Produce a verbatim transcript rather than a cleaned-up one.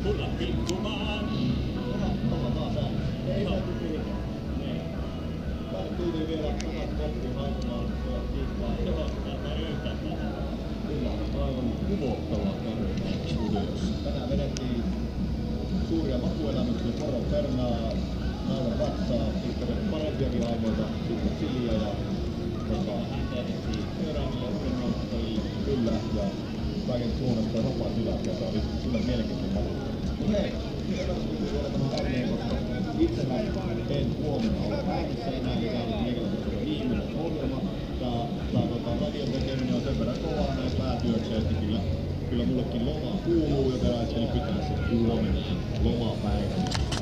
tulla pikkumaan. Sama vaan sä. Ei täytyy mihinkään. Tänne tyyliin vielä samat koppi haikumaan ja kiittää. Joo, tää on yhtään pahaa. Kyllä, aivan kuvottavaa tarjotaan studiossa. Tänään vedettiin suuria makuelämyksiä, poron pernaa, naudan vatsaa, sitten parempiakin aimoita, sitten chiliä ja Vähän tehtiin seuraaville uudennottajille. kyllä, ja kaiken Suomesta vapaa sydät, joka oli kyllä mielenkiintoinen maku. Mut hei, nyt on vielä tämän ääneen, koska itse mä en huomenna ole äänissä enää, niin tää on meikäläisen viimeinen ohjelma. Tää, tää tota, radion tekeminen on sen verran kovaa näin päätyökseen, että kyllä, kyllä mullekin lomaa kuuluu, joten ajattelin pitää sen huomenna lomapäivänä.